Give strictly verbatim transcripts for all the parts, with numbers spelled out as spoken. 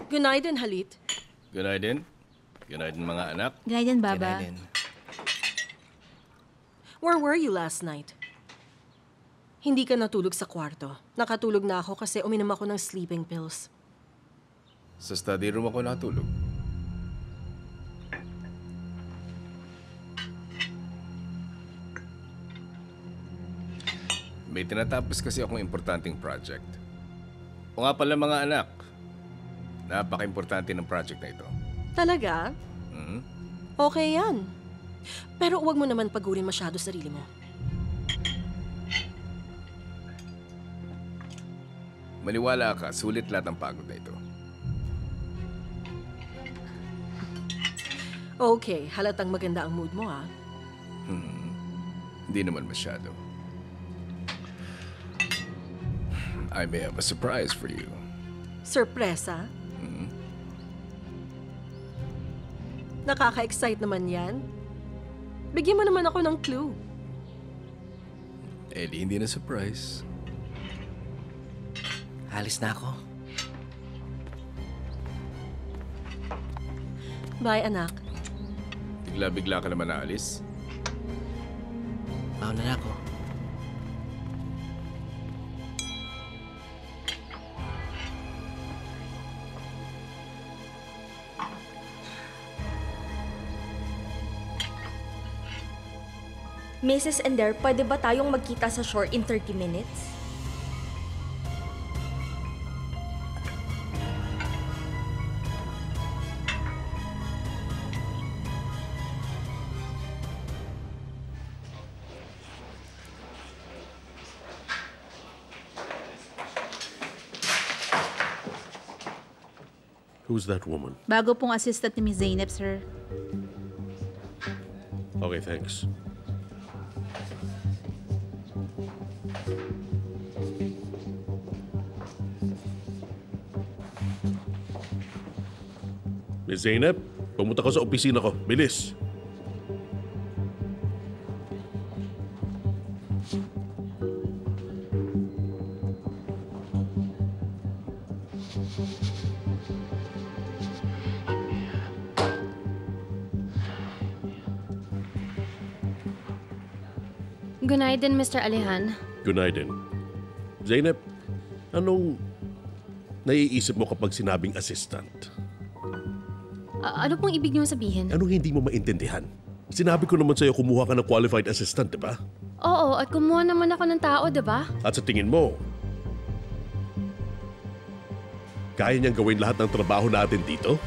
Günaydın Halit. Günaydın. Günaydın mga anak. Günaydın, Baba. Günaydın. Where were you last night? Hindi ka natulog sa kwarto. Nakatulog na ako kasi uminom ako ng sleeping pills. Sa study room ako natulog. May tinatapos kasi akong importanteng project. O nga pala mga anak, napaka-importante ng project na ito. Talaga? Hmm? Okay yan. Pero huwag mo naman pagurin masyado sarili mo. Maniwala ka, sulit lahat ng pagod na ito. Okay, halatang maganda ang mood mo ha. Hmm. Hindi naman masyado. I may have a surprise for you. Surpresa? Hmm? Nakaka-excite naman yan. Bigyan mo naman ako ng clue. Eh, di hindi na surprise. Alis na ako. Bye, anak. Bigla-bigla ka naman naalis. Mauna na ako. Missus Ender, pwede ba tayong magkita sa shore in thirty minutes? Who's that woman? Bago pong assistant ni Miss Zainab, sir. Okay, thanks. Miss Zainab, pumunta ka sa opisina ko. Bilis! Günaydın, Mister Alihan. Günaydın. Zainab, anong naiisip mo kapag sinabing assistant? A- ano pong ibig niyo sabihin? Anong hindi mo maintindihan? Sinabi ko naman sa'yo kumuha ka ng qualified assistant, di ba? Oo, at kumuha naman ako ng tao, di ba? At sa tingin mo, kaya niyang gawin lahat ng trabaho natin dito?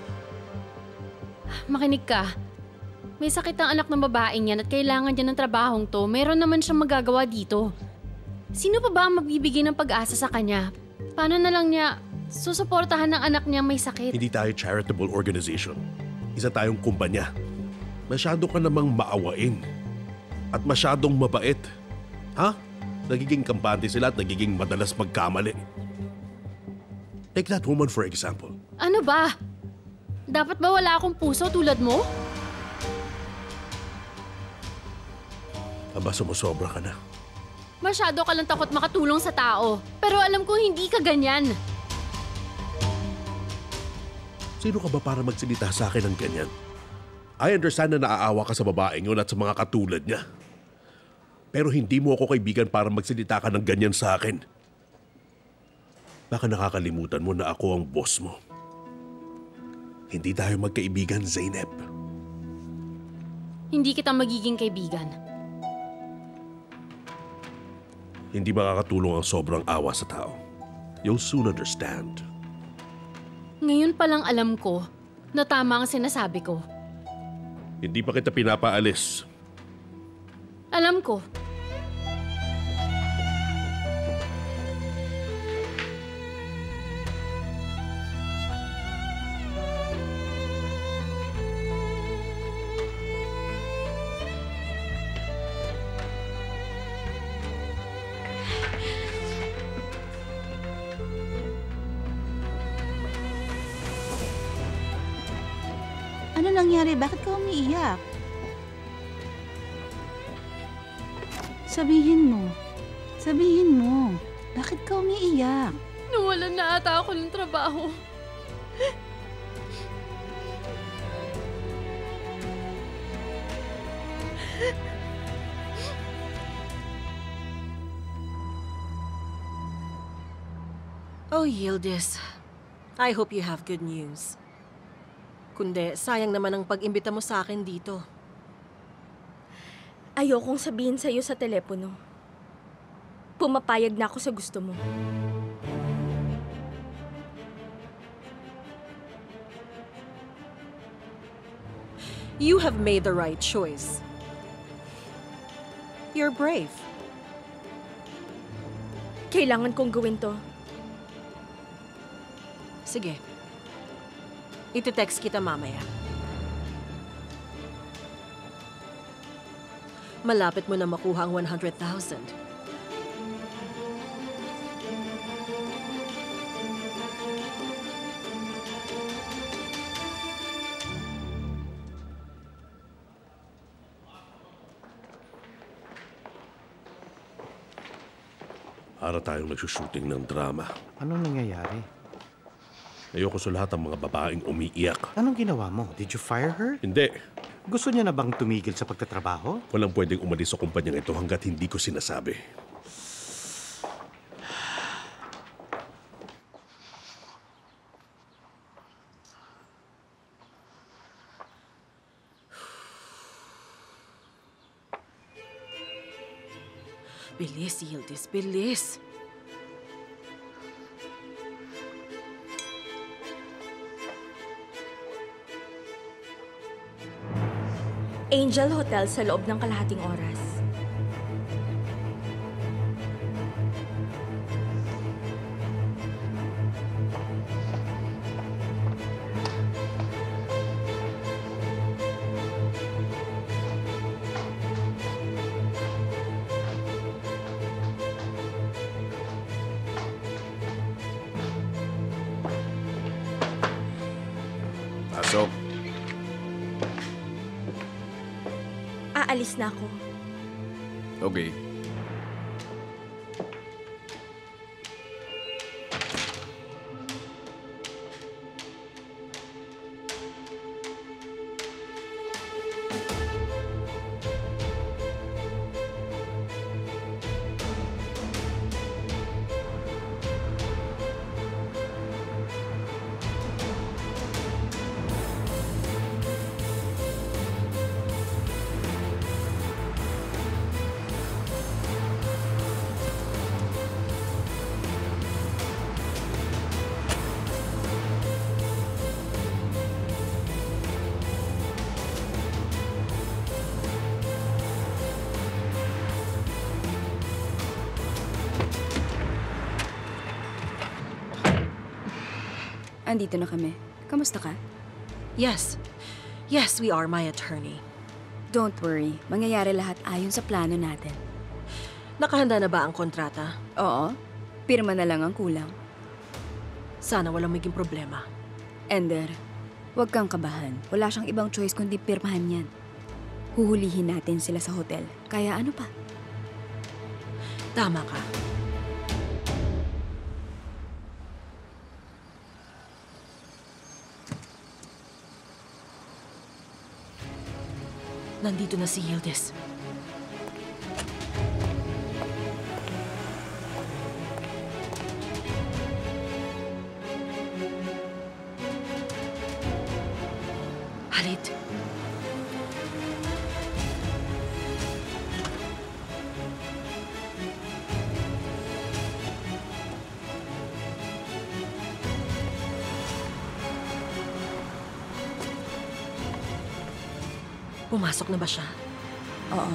Makinig ka. May sakit ang anak ng babaeng yan at kailangan niya ng trabahong to. Meron naman siyang magagawa dito. Sino pa ba ang magbibigay ng pag-asa sa kanya? Paano na lang niya susuportahan ng anak niya may sakit? Hindi tayo charitable organization. Isa tayong kumpanya. Masyado ka namang maawain. At masyadong mabait. Ha? Nagiging kampante sila at nagiging madalas magkamali. Take that woman for example. Ano ba? Dapat ba wala akong puso tulad mo? Aba, sumusobra ka na. Masyado ka lang takot makatulong sa tao. Pero alam ko hindi ka ganyan. Sino ka ba para magsalita sa akin ng ganyan? I understand na naaawa ka sa babaeng yun at sa mga katulad niya. Pero hindi mo ako kaibigan para magsalita ka ng ganyan sa akin. Baka nakakalimutan mo na ako ang boss mo. Hindi tayo magkaibigan, Zainab. Hindi kita magiging kaibigan. Hindi makakatulong ang sobrang awa sa tao. You'll soon understand. Ngayon pa lang alam ko na tama ang sinasabi ko. Hindi pa kita pinapaalis. Alam ko. Ano nangyari? Bakit ka umiiyak? Sabihin mo. Sabihin mo. Bakit ka umiiyak? Nawalan na ata ako ng trabaho. Oh, Yildiz. I hope you have good news. Kundi, sayang naman ang pag-imbita mo sa akin dito. Ayokong sabihin sa'yo sa telepono. Pumapayag na ako sa gusto mo. You have made the right choice. You're brave. Kailangan kong gawin to. Sige. Iti-text kita mamaya. Malapit mo na makuha ang one hundred thousand. Para tayong nagsushooting ng drama. Anong nangyayari? Ayoko sa lahat ng mga babaeng umiiyak. Anong ginawa mo? Did you fire her? Hindi. Gusto niya na bang tumigil sa pagtatrabaho? Walang pwedeng umalis sa kumpanyang ito hanggat hindi ko sinasabi. Bilis, Yildiz, bilis. Angel Hotel sa loob ng kalahating oras. Pasok. Aalis na ako. Okay. Andito na kami. Kamusta ka? Yes. Yes, we are, my attorney. Don't worry. Mangyayari lahat ayon sa plano natin. Nakahanda na ba ang kontrata? Oo. Pirma na lang ang kulang. Sana walang maging problema. Ender, huwag kang kabahan. Wala siyang ibang choice kundi pirmahan yan. Huhulihin natin sila sa hotel. Kaya ano pa? Tama ka. Nandito na si Yildiz. Halit. Pumasok na ba siya? Oo.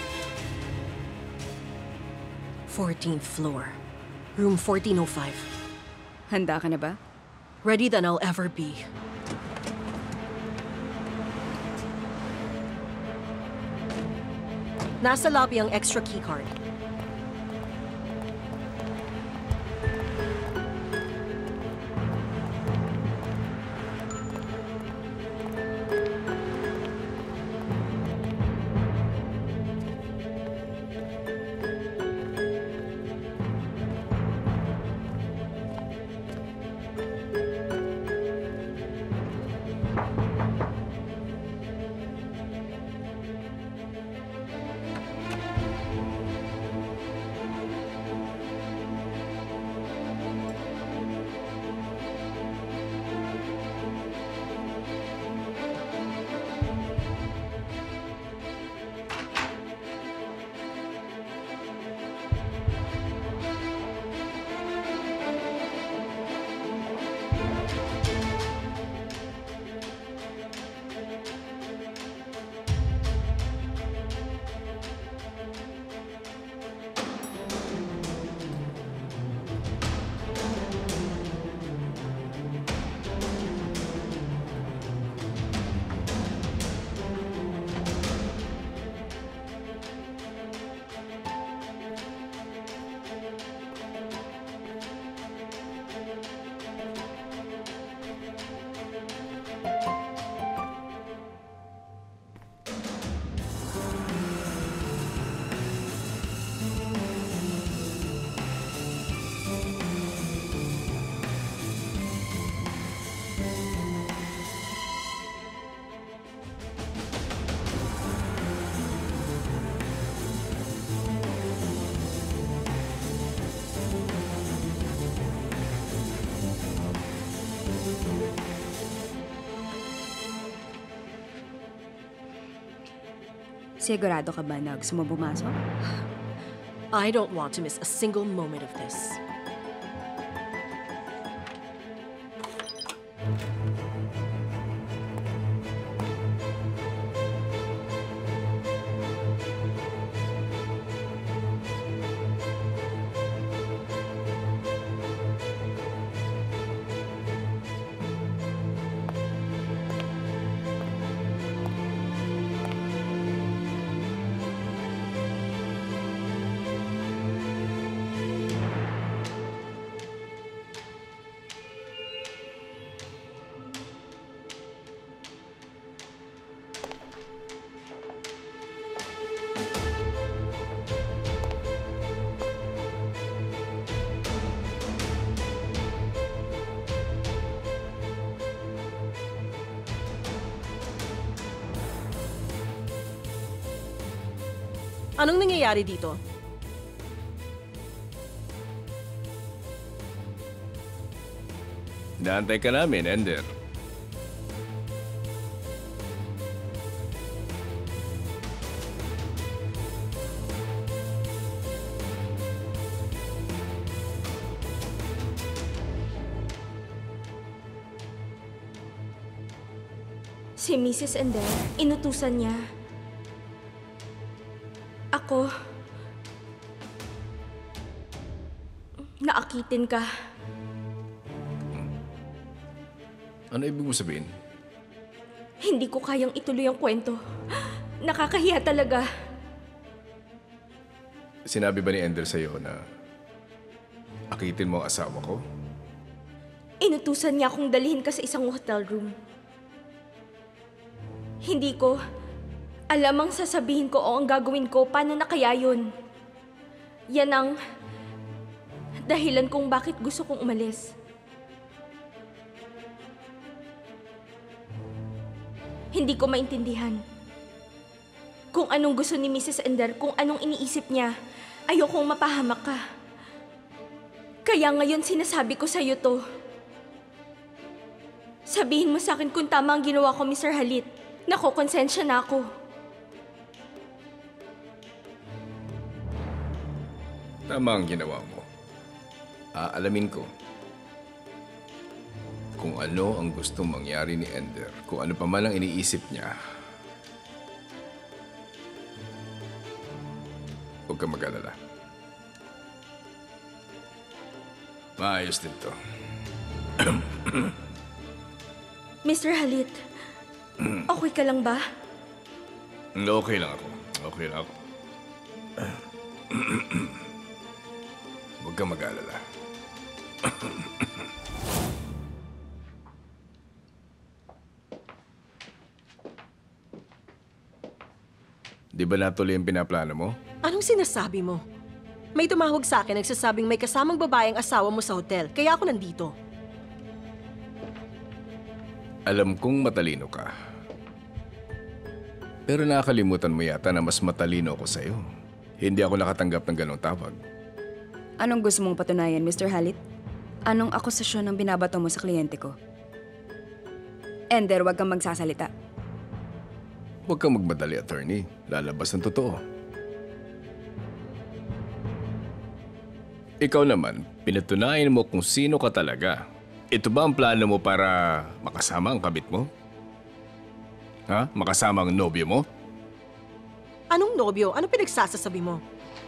fourteenth floor. Room fourteen oh five. Handa ka na ba? Ready than I'll ever be. Nasa lobby ang extra keycard. Sigurado ka ba na gusto mo pumasok? I don't want to miss a single moment of this. Anong nangyayari dito? Inaantay ka namin, Ender. Si Missus Ender, inutusan niya. Ako, naakitin ka. Ano ibig mo sabihin? Hindi ko kayang ituloy ang kwento. Nakakahiya talaga. Sinabi ba ni Ender sa'yo na akitin mo ang asawa ko? Inutusan niya akong dalhin ka sa isang hotel room. Hindi ko alam ang sasabihin ko o ang gagawin ko. Paano na kaya yun? Yan ang dahilan kung bakit gusto kong umalis. Hindi ko maintindihan kung anong gusto ni Missus Ender, kung anong iniisip niya. Ayokong mapahamak ka. Kaya ngayon sinasabi ko sa'yo to. Sabihin mo sa akin kung tama ang ginawa ko, Mister Halit. Nakokonsensya na ako. Tama ang ginawa mo. Aalamin ko kung ano ang gustong mangyari ni Ender, kung ano pa man ang iniisip niya. Huwag ka mag-alala. Maayos din to. Mister Halit, okay ka lang ba? Okay lang ako. Okay lang ako. Huwag kang mag-alala. Di ba natuloy ang pinaplano mo? Anong sinasabi mo? May tumawag sa akin nagsasabing may kasamang babaeng asawa mo sa hotel, kaya ako nandito. Alam kong matalino ka. Pero nakakalimutan mo yata na mas matalino ako sa'yo. Hindi ako nakatanggap ng ganong tawag. Anong gusto mong patunayan, Mister Halit? Anong akusasyon ang binabato mo sa kliyente ko? Ender, wag kang magsasalita. Huwag kang magmadali, attorney. Lalabas ang totoo. Ikaw naman, pinatunayan mo kung sino ka talaga. Ito ba ang plano mo para makasama ang kabit mo? Ha? Makasama ang nobyo mo? Anong nobyo? Ano pinagsasasabi mo?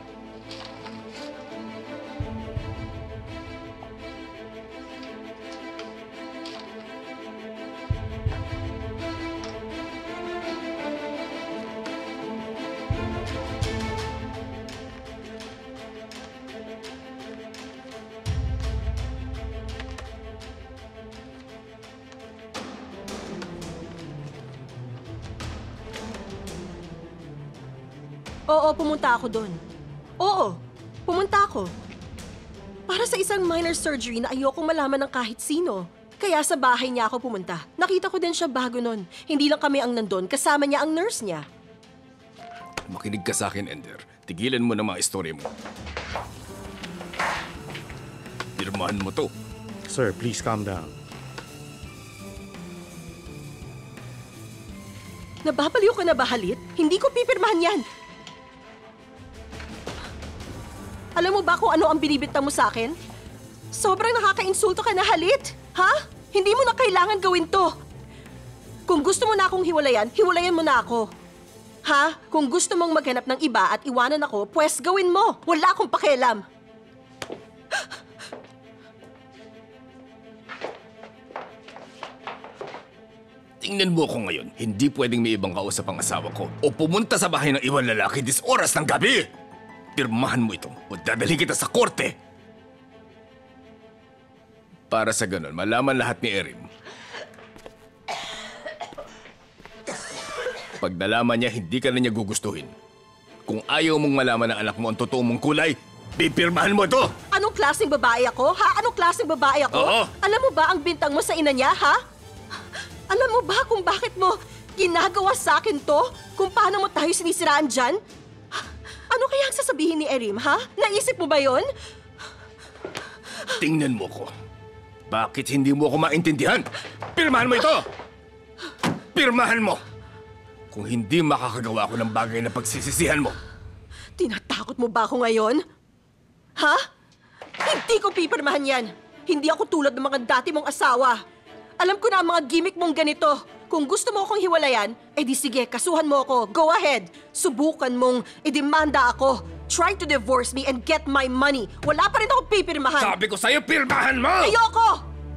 Oo, pumunta ako doon. Oo, pumunta ako. Para sa isang minor surgery na ayokong malaman ng kahit sino. Kaya sa bahay niya ako pumunta. Nakita ko din siya bago nun. Hindi lang kami ang nandun, kasama niya ang nurse niya. Makinig ka sa akin, Ender. Tigilan mo na mga istorya mo. Pirmahan mo to. Sir, please calm down. Nababaliw ka na ba, Halit? Hindi ko pipirmahan yan. Alam mo ba kung ano ang binibintang mo sa akin? Sobrang nakaka-insulto ka na, Halit. Ha? Hindi mo na kailangan gawin to. Kung gusto mo na akong hiwalayan, hiwalayan mo na ako. Ha? Kung gusto mong maghanap ng iba at iwanan ako, pwes gawin mo. Wala akong pakialam. Tingnan mo ako ngayon. Hindi pwedeng may ibang kausap ang asawa ko o pumunta sa bahay ng ibang lalaki dis oras ng gabi. Pirmahan mo ito o dadalhin kita sa korte. Para sa ganun, malaman lahat ni Erin. Pag nalaman niya, hindi ka na niya gugustuhin. Kung ayaw mong malaman ng anak mo ang totoo mong kulay, pipirmahan mo ito! Anong klaseng babae ako, ha? Anong klaseng babae ako? Oo. Alam mo ba ang bintang mo sa ina niya, ha? Alam mo ba kung bakit mo ginagawa sa akin to? Kung paano mo tayo sinisiraan dyan? Ano kaya ang sasabihin ni Erim, ha? Naisip mo ba yon? Tingnan mo ko. Bakit hindi mo ako maintindihan? Pirmahan mo ito! Pirmahan mo! Kung hindi makakagawa ako ng bagay na pagsisisihan mo. Tinatakot mo ba ako ngayon? Ha? Hindi ko pipirmahan yan. Hindi ako tulad ng mga dati mong asawa. Alam ko na ang mga gimmick mong ganito. Kung gusto mo akong hiwalayan, eh di sige, kasuhan mo ako. Go ahead. Subukan mong idemanda ako. Try to divorce me and get my money. Wala pa rin akong pipirmahan. Sabi ko sa'yo, pirmahan mo! Ayoko!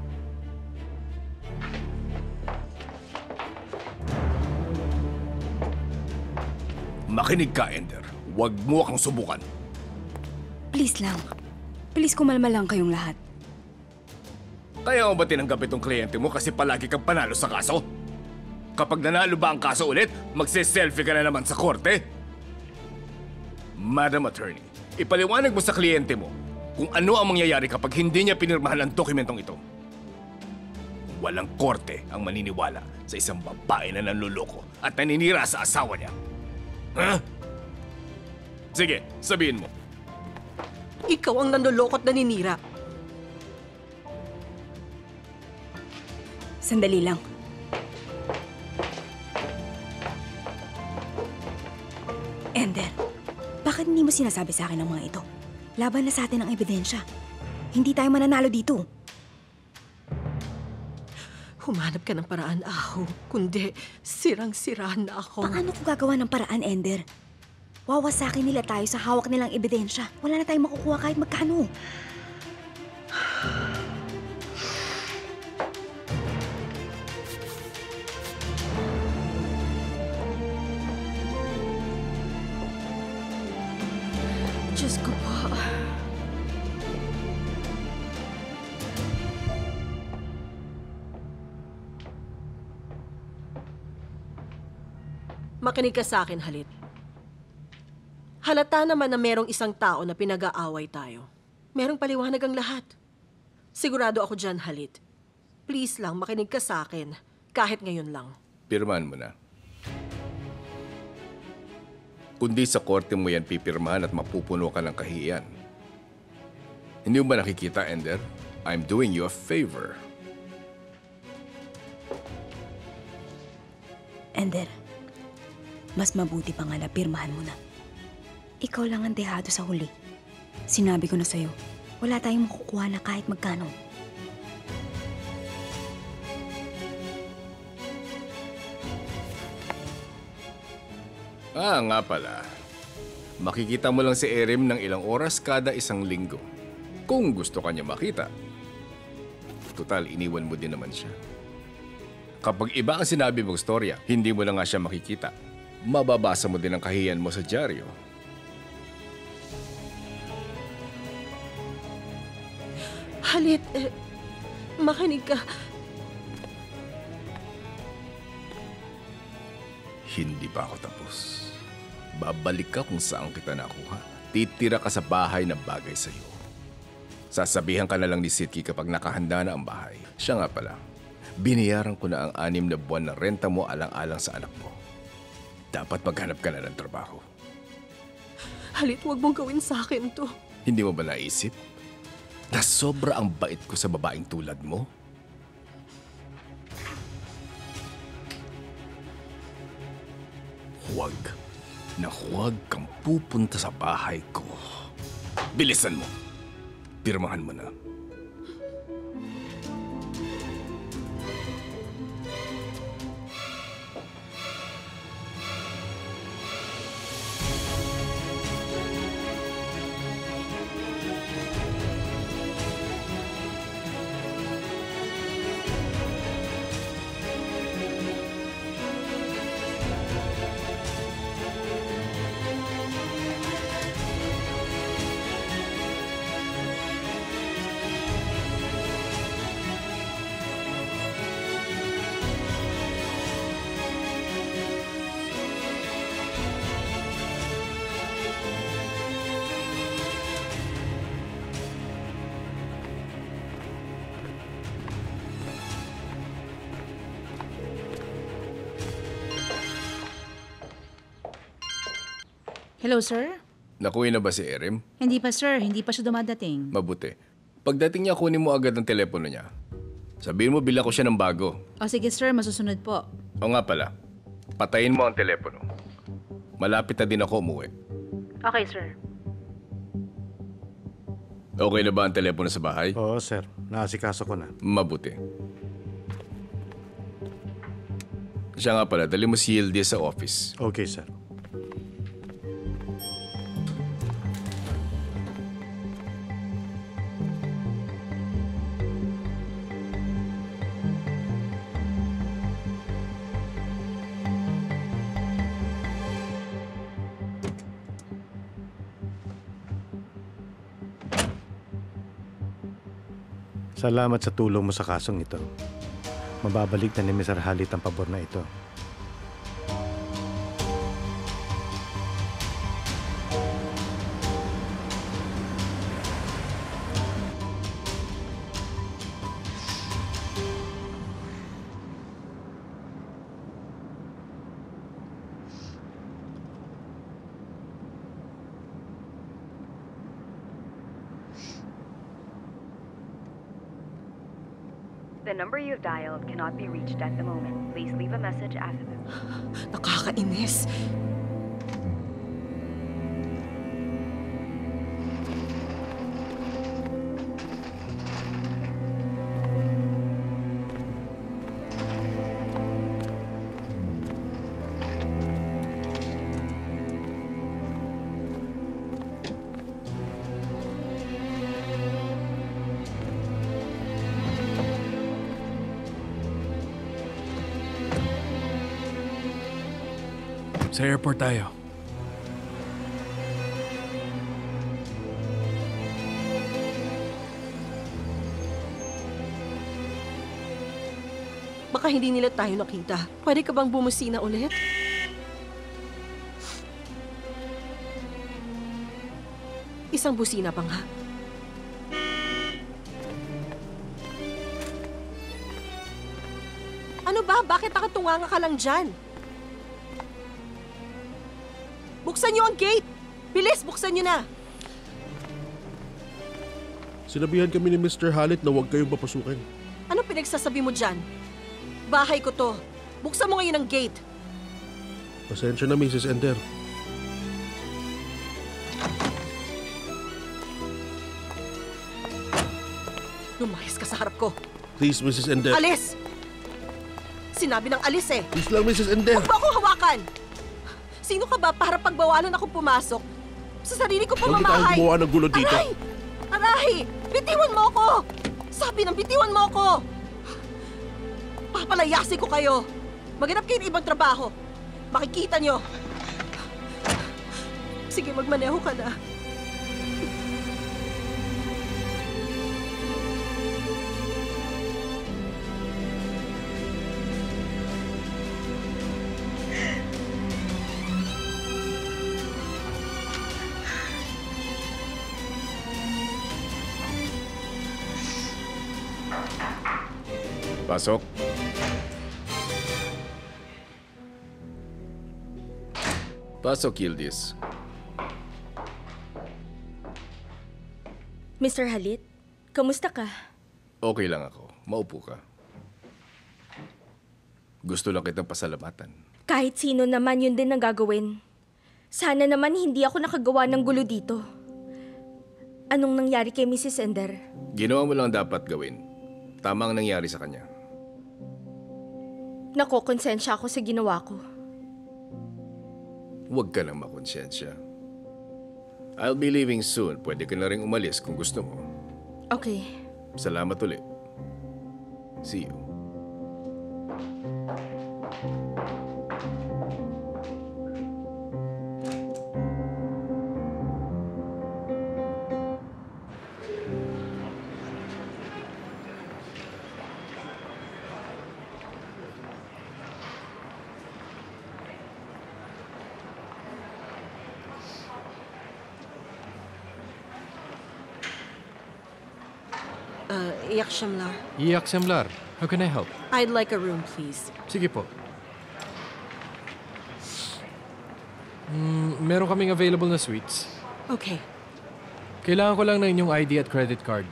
Makinig ka, Ender. Huwag mo akong subukan. Please lang. Please kumalma lang kayong lahat. Kaya mo ba tinanggap itong kliyente mo kasi palagi kang panalo sa kaso? Kapag nanalo ba ang kaso ulit, magse-selfie ka na naman sa korte? Madam Attorney, ipaliwanag mo sa kliyente mo kung ano ang mangyayari kapag hindi niya pinirmahan ang dokumentong ito. Walang korte ang maniniwala sa isang babae na nanluloko at naninira sa asawa niya. Ha? Sige, sabihin mo. Ikaw ang nanloloko at naninira. Sandali lang. Ender, bakit hindi mo sinasabi sa akin ang mga ito? Laban na sa atin ang ebidensya. Hindi tayo mananalo dito. Humanap ka ng paraan, Aho. Kundi, sirang-sira na ako. Paano ko gagawa ng paraan, Ender? Wawasakin nila tayo sa hawak nilang ebidensya. Wala na tayong makukuha kahit magkano. Makinig ka sa akin, Halit. Halata naman na merong isang tao na pinag-aaway tayo. Merong paliwanag ang lahat. Sigurado ako dyan, Halit. Please lang, makinig ka sa akin. Kahit ngayon lang. Pirmahan mo na. Kundi sa korte mo yan pipirmahan at mapupuno ka ng kahiyan. Hindi mo ba nakikita, Ender? I'm doing you a favor. Ender, mas mabuti pa nga na pirmahan mo na. Ikaw lang ang dehado sa huli. Sinabi ko na sa'yo, wala tayong makukuha na kahit magkano. Ah, nga pala. Makikita mo lang si Erim ng ilang oras kada isang linggo. Kung gusto ka niya makita. Total, iniwan mo din naman siya. Kapag iba ang sinabi mong storya, hindi mo na nga siya makikita. Mababasa mo din ang kahiyan mo sa dyaryo. Halit, eh, makinig ka. Hindi pa ako tapos. Babalik ka kung saan kita nakuha. Titira ka sa bahay na bagay sa'yo. Sasabihan ka na lang ni Sitki kapag nakahanda na ang bahay. Siya nga pala, binayaran ko na ang anim na buwan na renta mo alang-alang sa anak mo. Dapat maghanap ka na ng trabaho. Halit, huwag mong gawin sa akin to. Hindi mo ba naisip na sobra ang bait ko sa babaeng tulad mo? Huwag na huwag kang pupunta sa bahay ko. Bilisan mo. Pirmahan mo na. Hello, sir? Nakuha na ba si Erim? Hindi pa, sir. Hindi pa siya dumadating. Mabuti. Pagdating niya, kunin mo agad ang telepono niya. Sabihin mo, bila ko siya ng bago. O sige, sir. Masusunod po. O nga pala, patayin mo ang telepono. Malapit na din ako umuwi. Okay, sir. Okay na ba ang telepono sa bahay? Oo, sir. Naasikaso ko na. Mabuti. Siya nga pala, dali mo si Yildiz sa office. Okay, sir. Salamat sa tulong mo sa kasong ito. Mababalik na ni Mister Halit ang pabor na ito. The number you've dialed cannot be reached at the moment. Please leave a message after the... Nakakainis. Sa airport tayo. Baka hindi nila tayo nakita. Pwede ka bang bumusina ulit? Isang busina pa nga. Ano ba? Bakit nakatunganga ka lang dyan? Buksan niyo ang gate! Bilis, buksan niyo na! Sinabihan kami ni Mister Halit na huwag kayong papasukin. Ano pinagsasabi mo dyan? Bahay ko to. Buksan mo ngayon ang gate. Pasensya na, Missus Ender. Lumayas ka sa harap ko. Please, Missus Ender. Alis! Sinabi ng alis eh. Please lang, Missus Ender. Huwag mo akong hawakan! Sino ka ba para pagbawalan ako pumasok sa sarili ko Huwag na tayong pamamahay? gumawa ng gulo dito. Aray! Aray! Bitiwan mo ako! Sabi ng bitiwan mo ako! Papalayasin ko kayo! Maghanap kayo ng ibang trabaho. Makikita nyo. Sige, magmaneho ka na. Pasok. Pasok, Yildiz. Mister Halit, kamusta ka? Okay lang ako. Maupo ka. Gusto lang kitang pasalamatan. Kahit sino naman yun din ang gagawin. Sana naman hindi ako nakagawa ng gulo dito. Anong nangyari kay Missus Ender? Ginawa mo lang dapat gawin. Tama ang nangyari sa kanya. Nakokonsensya ako sa ginawa ko. Huwag ka nang makonsensya. I'll be leaving soon. Pwede ka na rin umalis kung gusto mo. Okay. Salamat ulit. See you. Uh, Iyak Shamlar. Iyak Semlar. How can I help? I'd like a room, please. Sige po. Mm, meron kaming available na suites. Okay. Kailangan ko lang ng inyong I D at credit card.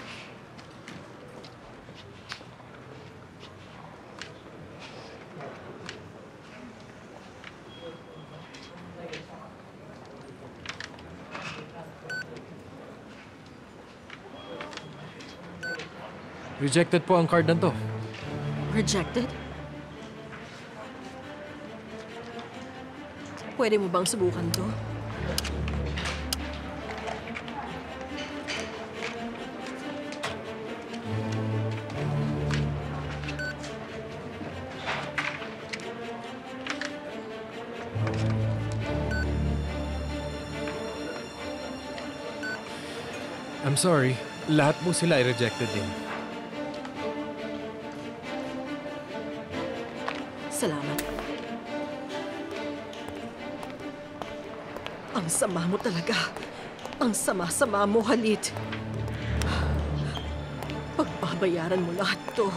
Rejected po ang card na to. Rejected? Pwede mo bang subukan to? I'm sorry. Lahat po sila ay rejected din. Salamat. Ang sama mo talaga. Ang sama-sama mo, Halit. Pagbabayaran mo lahat to.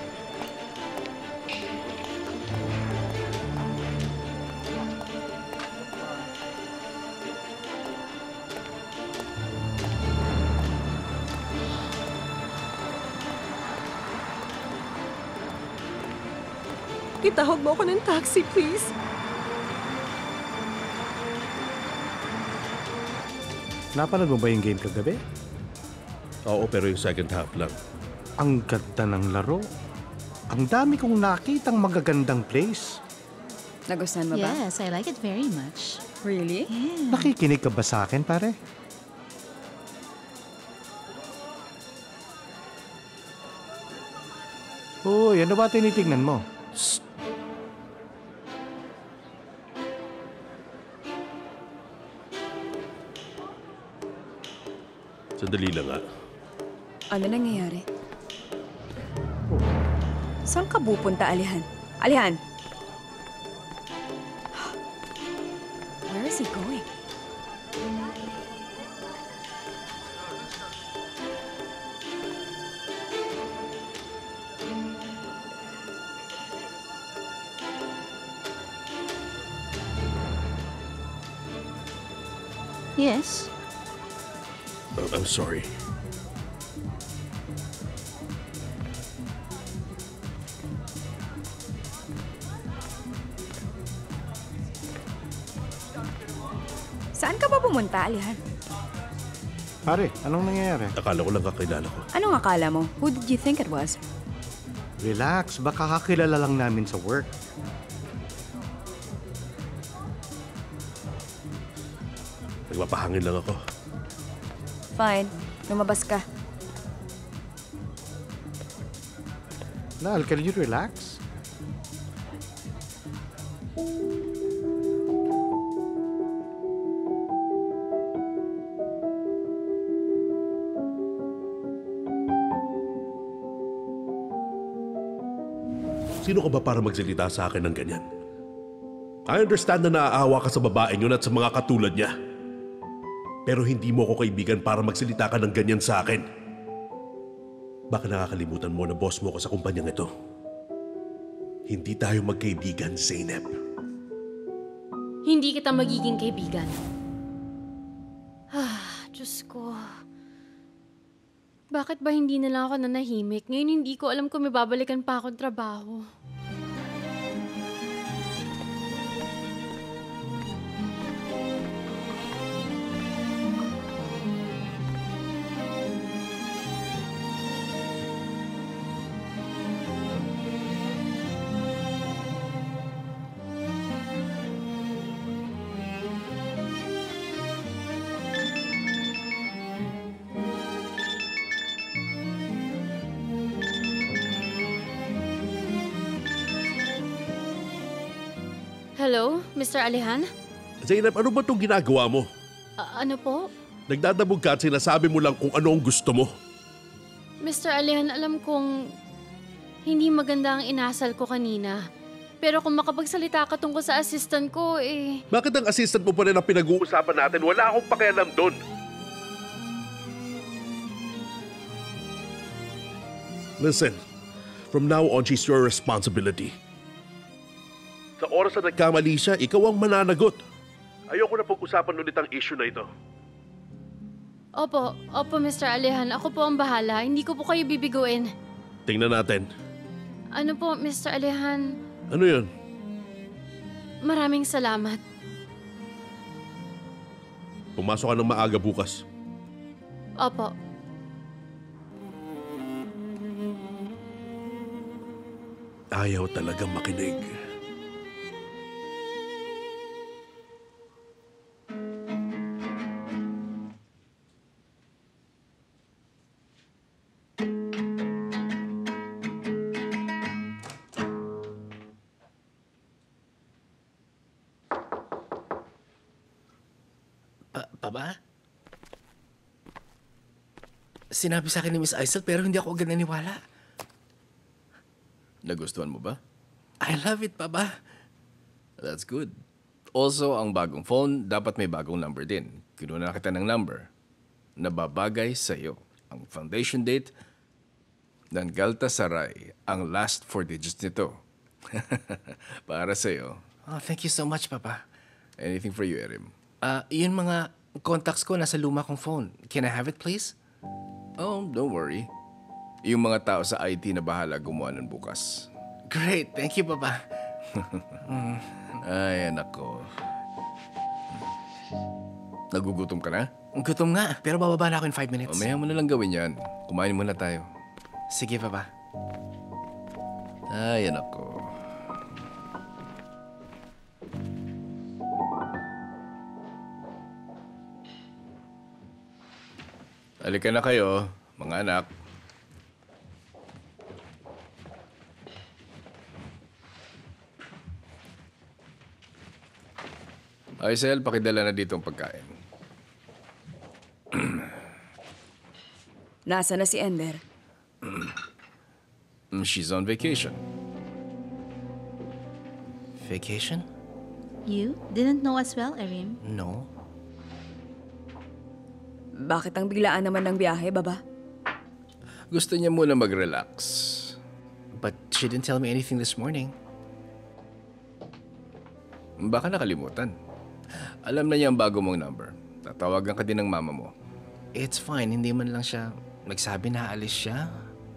Itahog mo ako ng taxi, please. Napanood mo ba yung game kagabi? Oo, pero yung second half lang. Ang ganda ng laro. Ang dami kong nakitang magagandang plays. Nagustuhan mo ba? Yes, I like it very much. Really? Nakikinig ka ba sa akin, pare? Uy, ano ba tinitingnan mo? Shh. Sandali lang nga. Ano nangyayari? Saan ka pupunta, Alihan? Alihan! Where is he going? Yes. Uh, I'm sorry. Saan ka ba pumunta, Alihan? Pare, anong nangyayari? Akala ko lang kakilala ko. Anong akala mo? Who did you think it was? Relax, baka kakilala lang namin sa work. Nagpapahangin lang ako. Fine. Lumabas ka. Lal, can you relax? Sino ka ba para magsalita sa akin ng ganyan? I understand na naaawa ka sa babaeng yun at sa mga katulad niya. Pero hindi mo ako kaibigan para magsalita ka ng ganyan sa akin. Baka nakakalimutan mo na boss mo ako sa kumpanyang ito. Hindi tayo magkaibigan, Zeynep. Hindi kita magiging kaibigan. Ah, Diyos ko. Bakit ba hindi na lang ako nanahimik? Ngayon hindi ko alam kung may babalikan pa akong trabaho. Hello, Mister Alihan? Zeynep, ano ba itong ginagawa mo? A- ano po? Nagdadabog ka at sinasabi mo lang kung ano ang gusto mo. Mister Alihan, alam kong hindi maganda ang inasal ko kanina. Pero kung makapagsalita ka tungkol sa assistant ko, eh... Bakit ang assistant mo pa rin ang pinag-uusapan natin? Wala akong pakialam doon. Listen, from now on, she's your responsibility. Sa oras na nagkamali siya, ikaw ang mananagot. Ayoko na pag-usapan ulit ang issue na ito. Opo, opo, Mister Alihan. Ako po ang bahala. Hindi ko po kayo bibiguin. Tingnan natin. Ano po, Mister Alihan? Ano yun? Maraming salamat. Pumasok ka ng maaga bukas. Opo. Ayaw talagang makinig. Pa- Papa? Sinabi sa akin ni Miss Aisel pero hindi ako agad naniwala. Nagustuhan mo ba? I love it, Papa. That's good. Also, ang bagong phone, dapat may bagong number din. Kinuha na kita ng number na babagay sa'yo. Ang foundation date ng Galatasaray, ang last four digits nito. Para sa'yo. Oh, thank you so much, Papa. Anything for you, Erim. Ah, yun mga contacts ko nasa luma kong phone. Can I have it, please? Oh, don't worry. Yung mga tao sa I T na bahala gumawa nun bukas. Great, thank you, Papa. Ay, anak ko. Nagugutom ka na? Gutom nga, pero bababa na ako in five minutes. Mamaya mo na lang gawin yan. Kumain muna tayo. Sige, Papa. Ay, anak ko. Halika na kayo, mga anak. Aisel, pakidala na dito ang pagkain. Nasa na si Ender? She's on vacation. Vacation? You didn't know as well, Erin? No. Bakit ang biglaan naman ng biyahe, baba? Gusto niya muna mag-relax. But she didn't tell me anything this morning. Baka nakalimutan. Alam na niya ang bago mong number. Tatawagan ka din ng mama mo. It's fine, hindi man lang siya nagsabi na aalis siya.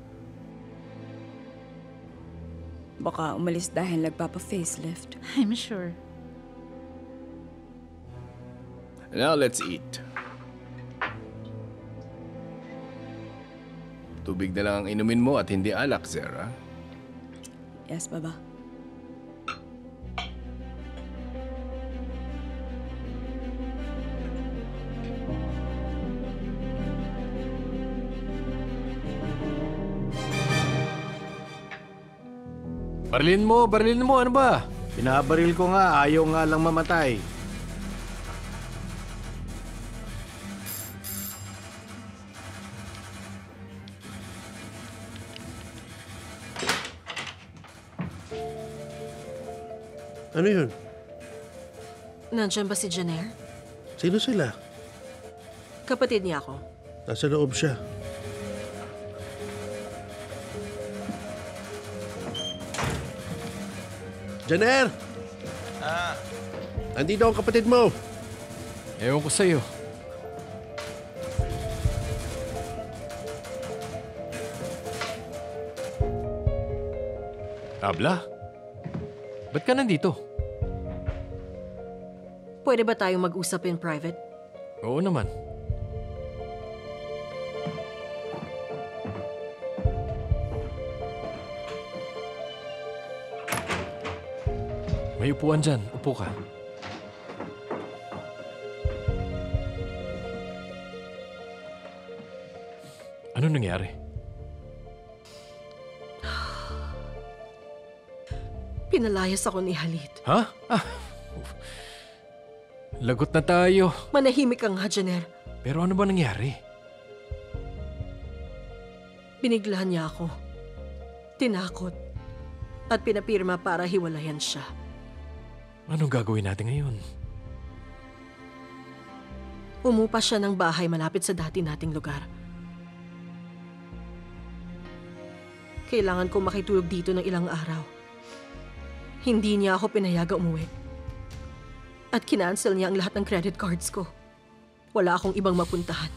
Baka umalis dahil nagpapa-facelift. I'm sure. Now let's eat. Tubig na lang ang inumin mo at hindi alak, Zara. Yes, Baba. Barilin mo, barilin mo, ano ba? Pinabaril ko nga, ayaw nga lang mamatay. Ano yun? Nandiyan ba si Jenner? Sino sila? Kapatid niya ako. Nasa loob siya. Janer! Ah? Andito ang kapatid mo. Ewan ko sa'yo. Abla? Ba't ka nandito? Pwede ba tayong mag-usap in private? Oo naman. May upuan dyan. Upo ka. Ano nangyari? Pinalayas ako ni Halit. Ha? Ah. Lagot na tayo. Manahimik ka nga, Jenner. Pero ano ba nangyari? Biniglahan niya ako. Tinakot. At pinapirma para hiwalayan siya. Anong gagawin natin ngayon? Umupa siya ng bahay malapit sa dati nating lugar. Kailangan ko makitulog dito ng ilang araw. Hindi niya ako pinayaga umuwi. At kinancel niya ang lahat ng credit cards ko. Wala akong ibang mapuntahan.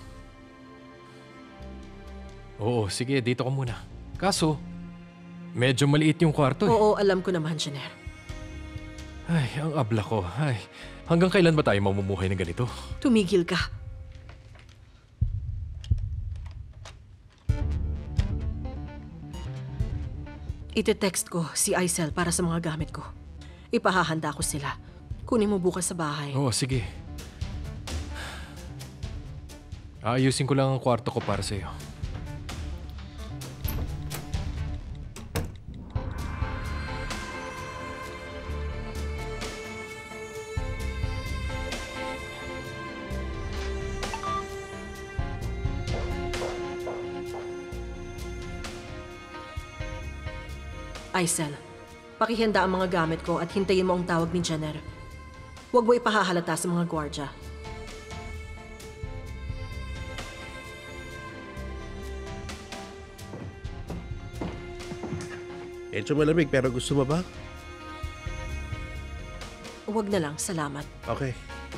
Oo, sige, dito ka muna. Kaso, medyo maliit yung kwarto eh. Oo, alam ko naman, Jenner. Ay, ang abla ko. Ay, hanggang kailan ba tayo mamumuhay ng ganito? Tumigil ka. Ite-text ko si Aisel para sa mga gamit ko. Ipahahanda ko sila. Kunin mo bukas sa bahay. Oo, sige. Aayusin ko lang ang kwarto ko para sa'yo. Aisel, pakihanda ang mga gamit ko at hintayin mo ang tawag ni Jenner. Huwag mo ipahahalata sa mga gwardya. Medyo malamig pero gusto mo ba? Huwag na lang, salamat. Okay.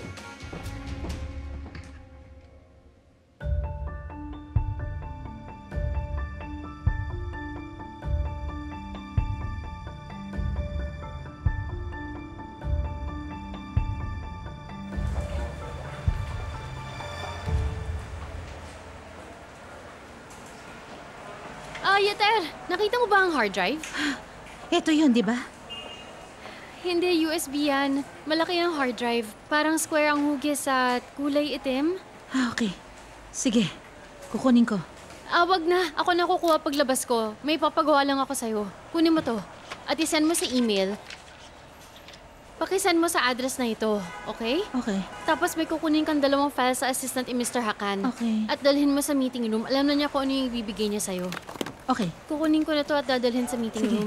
Ah, Yeter, nakita mo ba ang hard drive? Ito yun, di ba? Hindi, U S B yan. Malaki ang hard drive. Parang square ang hugis at kulay itim. Ah, okay. Sige, kukunin ko. Ah, wag na. Ako na kukuha paglabas ko. May papagawa lang ako sa'yo. Kunin mo to. At isend mo sa email. Pakisend mo sa address na ito, okay? Okay. Tapos may kukunin kang dalawang files sa assistant ni Mister Hakan. Okay. At dalhin mo sa meeting room. Alam na niya kung ano yung ibibigay niya sa'yo. Okay. Kukunin ko na to at dadalhin sa meeting Sige. room.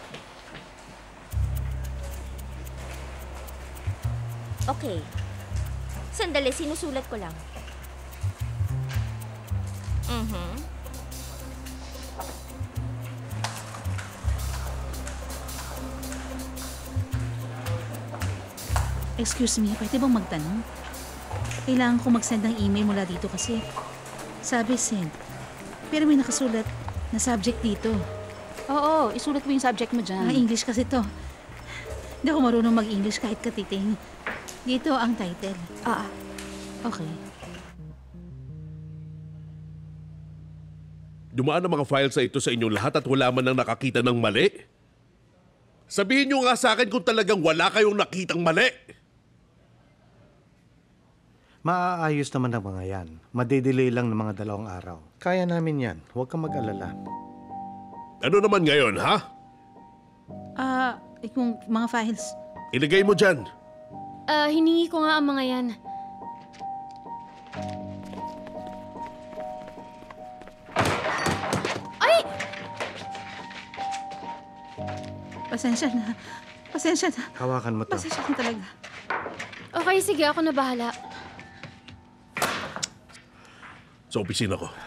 Okay. Sandali, sinusulat ko lang. Mhm. Excuse me, pwede bang magtanong? Kailangan ko mag-send ng email mula dito kasi sabi send. Pero may nakasulat na subject dito. Oo, isulat mo yung subject mo dyan. Ah, English kasi to. Hindi ako marunong mag-English kahit katiting. Dito ang title. Ah, Okay. Dumaan ang mga files sa ito sa inyong lahat at wala man nang nakakita ng mali. Sabihin nyo nga sa akin kung talagang wala kayong nakitang mali. Maaayos naman ang mga yan. Madidelay lang ng mga dalawang araw. Kaya namin yan. Huwag kang mag-alala. Ano naman ngayon, ha? Ah, yung mga files. Ilagay mo dyan. Ah, hiningi ko nga ang mga yan. Ay! Pasensya na. Pasensya na. Hawakan mo to. Pasensya na talaga. Okay, sige, ako na bahala. Sa opisina ko.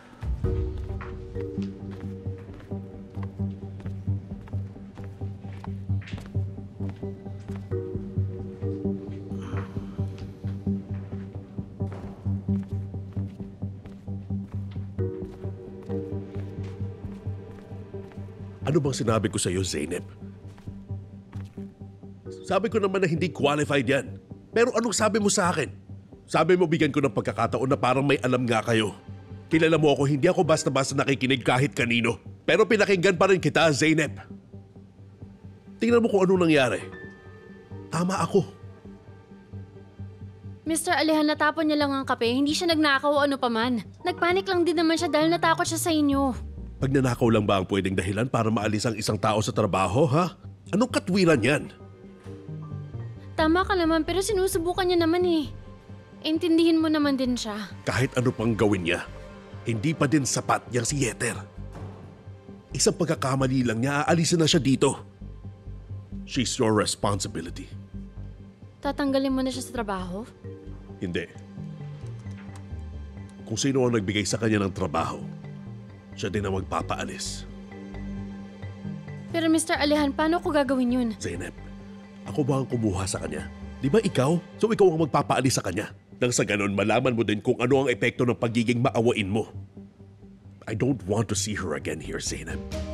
Ano bang sinabi ko sa iyo, Zeynep? Sabi ko naman na hindi qualified yan. Pero anong sabi mo sa akin? Sabi mo bigyan ko ng pagkakataon na parang may alam nga kayo. Kilala mo ako, hindi ako basta-basta nakikinig kahit kanino. Pero pinakinggan pa rin kita, Zeynep. Tingnan mo kung ano nangyari. Tama ako. Mister Alehan, natapon niya lang ang kape. Hindi siya nagnakaw o ano paman. Nagpanik lang din naman siya dahil natakot siya sa inyo. Pag nanakaw lang ba ang pwedeng dahilan para maalis ang isang tao sa trabaho, ha? Anong katwiran yan? Tama ka naman, pero sinusubukan niya naman eh. Intindihin mo naman din siya. Kahit ano pang gawin niya, hindi pa din sapat yang si Yeter. Isang pagkakamali lang niya, aalisin na siya dito. She's your responsibility. Tatanggalin mo na siya sa trabaho? Hindi. Kung sino ang nagbigay sa kanya ng trabaho, siya din ang magpapaalis. Pero Mister Alehan, paano ko gagawin yun? Zeynep, ako ba ang kumuha sa kanya? Di ba ikaw? So ikaw ang magpapaalis sa kanya. Nang sa ganon, malaman mo din kung ano ang epekto ng pagiging maawain mo. I don't want to see her again here, Zeynep.